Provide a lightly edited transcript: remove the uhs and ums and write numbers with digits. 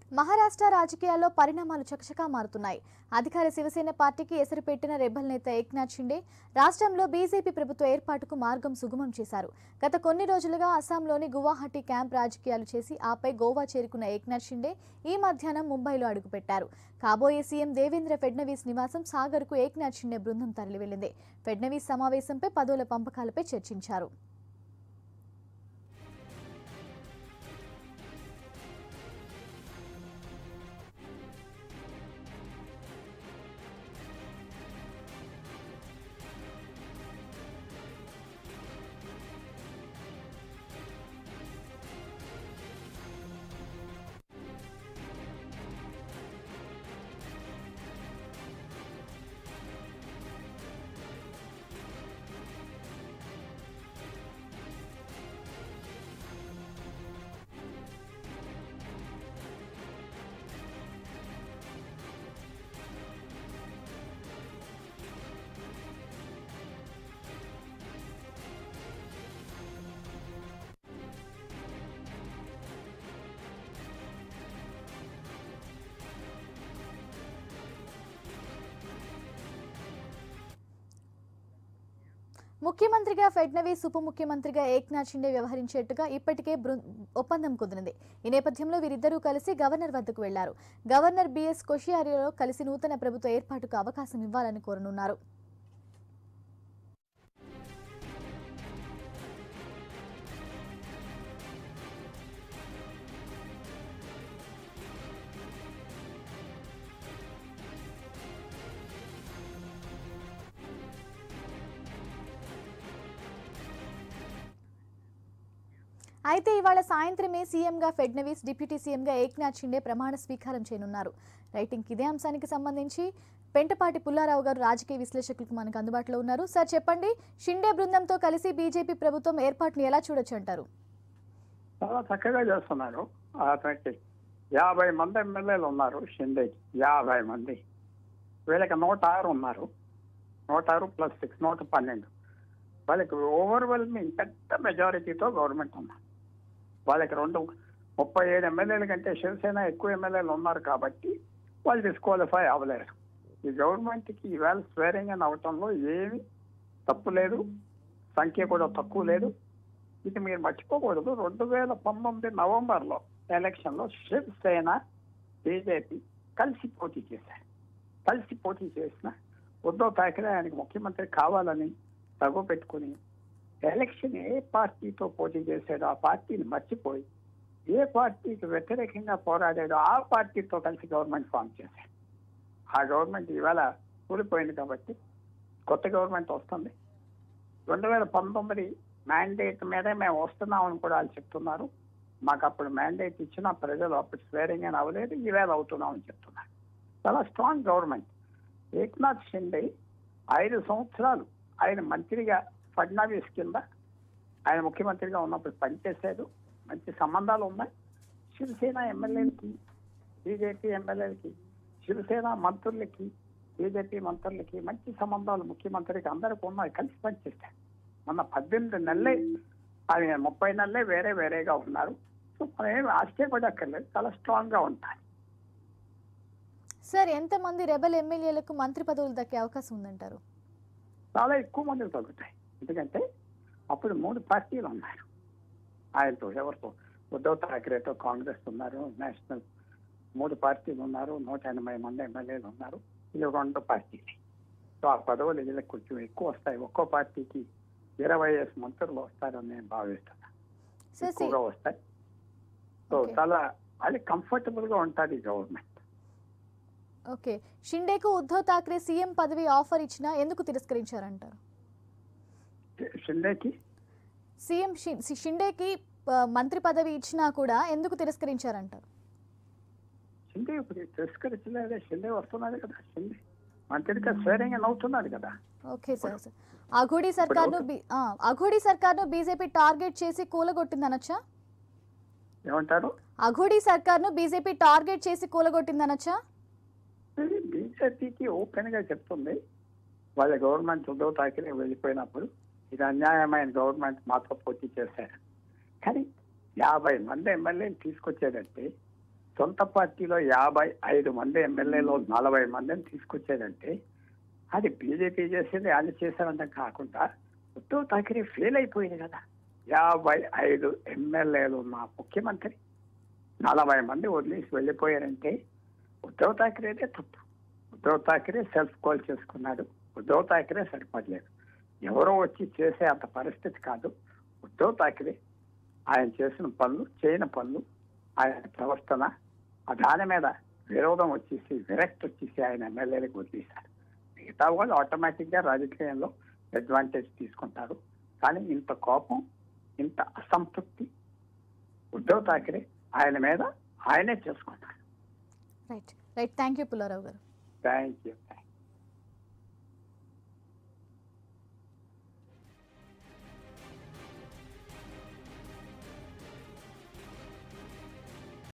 మహారాష్ట్ర రాజకీయాల్లో పరిణామాలు చకచకా మారుతున్నాయి. అధికార శివసేన పార్టీకి ఎసరు పెట్టిన రెబల్ నేత ఏక్నాథ్ షిండే రాష్ట్రంలో బీజేపీ ప్రభుత్వ ఏర్పాటుకు మార్గం సుగమం చేశారు. గత కొన్ని రోజులుగా అస్సాంలోని గువాహటి క్యాంప్ రాజకీయాలు చేసి ఆపై గోవా చేరుకున్న ఏక్నాథ్ షిండే ఈ మధ్యాహ్నం ముంబైలో అడుగుపెట్టారు. కాబోయే సీఎం దేవేంద్ర ఫడ్నవీస్ నివాసం సాగర్కు ఏక్నాథ్ షిండే బృందం తరలి వెళ్లింది. ఫడ్నవీస్ సమావేశంపై పదవుల పంపకాలపై చర్చించారు. ముఖ్యమంత్రిగా ఫడ్నవీస్, ఉప ముఖ్యమంత్రిగా ఏక్నాథ్ షిండే వ్యవహరించేట్టుగా ఇప్పటికే ఒప్పందం కుదిరింది. ఈ నేపథ్యంలో వీరిద్దరూ కలిసి గవర్నర్ వద్దకు వెళ్లారు. గవర్నర్ బిఎస్ కోషియారీలో కలిసి నూతన ప్రభుత్వ ఏర్పాటుకు అవకాశం ఇవ్వాలని కోరనున్నారు. అయితే ఇవాళ సాయంత్రమే సీఎంగా ఫడ్నవీస్, డిప్యూటీ సీఎంగా ఏక్నాథ్ షిండే ప్రమాణ స్వీకారం చేయనున్నారు. రైటింగ్ ఇదే అంశానికి సంబంధించి పెంటపాటి పుల్లారావు గారు రాజకీయ విశ్లేషకులకు మనకు అందుబాటులో ఉన్నారు. సార్ చెప్పండి, షిండే బృందంతో కలిసి బీజేపీ ప్రభుత్వం ఏర్పాటును ఎలా చూడొచ్చు అంటారు? చాలా చక్కగా చేస్తున్నారు. 50 మంది ఎమ్మెల్యేలు ఉన్నారు షిండేకి, 50 మంది. వీళ్ళకి 106 ఉన్నారు. 106 + 6 112. వాళ్ళకి ఓవర్వెల్మింగ్ పెద్ద మెజారిటీతో గవర్నమెంట్ ఉన్నారు. వాళ్ళకి 37 ఎమ్మెల్యేల కంటే శివసేన ఎక్కువ ఎమ్మెల్యేలు ఉన్నారు కాబట్టి వాళ్ళు డిస్క్వాలిఫై అవ్వలేరు. ఈ గవర్నమెంట్కి ఈవేళ స్వేరింగ్ అని అవటంలో ఏమి తప్పు లేదు, సంఖ్య కూడా తక్కువ లేదు. ఇది మీరు మర్చిపోకూడదు. 2019 నవంబర్లో ఎలక్షన్లో శివసేన, బీజేపీ కలిసి పోటీ చేశారు. కలిసి పోటీ చేసిన ఉద్ధవ్ ఠాక్రే ఆయనకి ముఖ్యమంత్రి కావాలని తగు పెట్టుకుని ఎలక్షన్ ఏ పార్టీతో పోటీ చేశాడో ఆ పార్టీని మర్చిపోయి ఏ పార్టీకి వ్యతిరేకంగా పోరాడాడో ఆ పార్టీతో కలిసి గవర్నమెంట్ ఫామ్ చేశాడు. ఆ గవర్నమెంట్ ఈవేళ కూలిపోయింది కాబట్టి కొత్త గవర్నమెంట్ వస్తుంది. 2019 మ్యాండేట్ మీదే మేము వస్తున్నామని కూడా వాళ్ళు చెప్తున్నారు. మాకు అప్పుడు మ్యాండేట్ ఇచ్చిన ప్రజలు అప్పుడు స్వేరింగ్ అని అవ్వలేదు, ఈవేళ అవుతున్నామని చెప్తున్నారు. చాలా స్ట్రాంగ్ గవర్నమెంట్. ఏక్నాథ్ షిండే 5 సంవత్సరాలు ఆయన మంత్రిగా ఫడ్నవీస్ కింద ఆయన ముఖ్యమంత్రిగా ఉన్నప్పుడు పనిచేశాడు. మంచి సంబంధాలు ఉన్నాయి. శివసేన ఎమ్మెల్యేలకి, బీజేపీ ఎమ్మెల్యేలకి, శివసేన మంత్రులకి, బీజేపీ మంత్రులకి మంచి సంబంధాలు ముఖ్యమంత్రికి అందరికీ ఉన్నాయి. కలిసి పనిచేశారు. మొన్న 18 నెలలే, ఆయన 30 నెలలే వేరే వేరేగా ఉన్నారు. సో మనం ఏమి ఆశ్చర్యపడక్కర్లేదు, చాలా స్ట్రాంగ్ గా ఉంటాయి. సార్, ఎంతమంది రెబల్ ఎమ్మెల్యేలకు మంత్రి పదవులు దక్కే అవకాశం ఉందంటారు? చాలా ఎక్కువ మందికి తగ్గుతాయి. ఎందుకంటే అప్పుడు 3 పార్టీలు ఉన్నారు ఆయనతో. ఎవరితో? ఉద్ధవ్ ఠాక్రేతో కాంగ్రెస్ ఉన్నారు, నేషనల్ 3 పార్టీలు ఉన్నారు, 180 మంది ఎమ్మెల్యేలు ఉన్నారు. ఇది 2 పార్టీలు. సో ఆ పదవులు వీళ్ళకి కొంచెం ఎక్కువ వస్తాయి. ఒక్కో పార్టీకి 20 మంత్రులు వస్తారని నేను భావిస్తున్నాను. ఎక్కువగా వస్తాయి. సో చాలా అది కంఫర్టబుల్ గా ఉంటుంది గవర్నమెంట్. ఓకే, షిండేకు ఉద్ధవ్ ఠాక్రే సీఎం పదవి ఆఫర్ ఇచ్చినా ఎందుకు తిరస్కరించారంటారు? షిండేకి మంత్రి పదవి ఇచ్చినా కూడా ఎందుకు తిరస్కరించారంటారు? షిండే ఇప్పుడు తిరస్కరించలేదే, షిండే వస్తున్నాడు కదా. షిండే మంత్రిగా స్వేరింగ్ అని అవుతున్నాడు కదా. Okay sir. అఘోడి సర్కార్ను బీజేపీ టార్గెట్ చేసి కూలగొట్టిందనొచ్చా? ఏమంటారు? అఘోడి సర్కార్ను బీజేపీ టార్గెట్ చేసి కూలగొట్టిందనొచ్చా? బీజేపీకి ఓపెన్ గా చెప్తుంది వాళ్ళ గవర్నమెంట్ ఉద్ధవ్ ఠాక్రే వెళ్ళిపోయినప్పుడు ఇది అన్యాయమైన గవర్నమెంట్ మాతో పోటీ చేశారు. కానీ 50 మంది ఎమ్మెల్యేలు తీసుకొచ్చేదంటే సొంత పార్టీలో 55 మంది ఎమ్మెల్యేలు 40 మందిని తీసుకొచ్చేదంటే అది బీజేపీ చేసేది వాళ్ళు చేశారంటే కాకుండా ఉద్ధవ్ ఠాకరే ఫెయిల్ అయిపోయింది కదా. 55 ఎమ్మెల్యేలు ఉన్న ముఖ్యమంత్రి 40 మంది వదిలేసి వెళ్ళిపోయారంటే ఉద్ధవ్ ఠాకరేదే తప్పు. ఉద్ధవ్ ఠాకరే సెల్ఫ్ కాల్ చేసుకున్నాడు. ఉద్ధవ్ ఠాకరే సరిపడలేదు. ఎవరో వచ్చి చేసే అంత పరిస్థితి కాదు. ఉద్ధవ్ ఠాకరే ఆయన చేసిన పనులు, చేయని పనులు, ఆయన ప్రవర్తన, దాని మీద విరోధం వచ్చేసి, విరక్తి వచ్చేసి ఆయన ఎమ్మెల్యేలకు వదిలేశారు. మిగతా వాళ్ళు ఆటోమేటిక్గా రాజకీయంలో అడ్వాంటేజ్ తీసుకుంటారు. కానీ ఇంత కోపం, ఇంత అసంతృప్తి ఉద్ధవ్ ఠాకరే ఆయన మీద ఆయనే చేసుకున్నారు. Right right thank you Pullarao గారు. Thank you.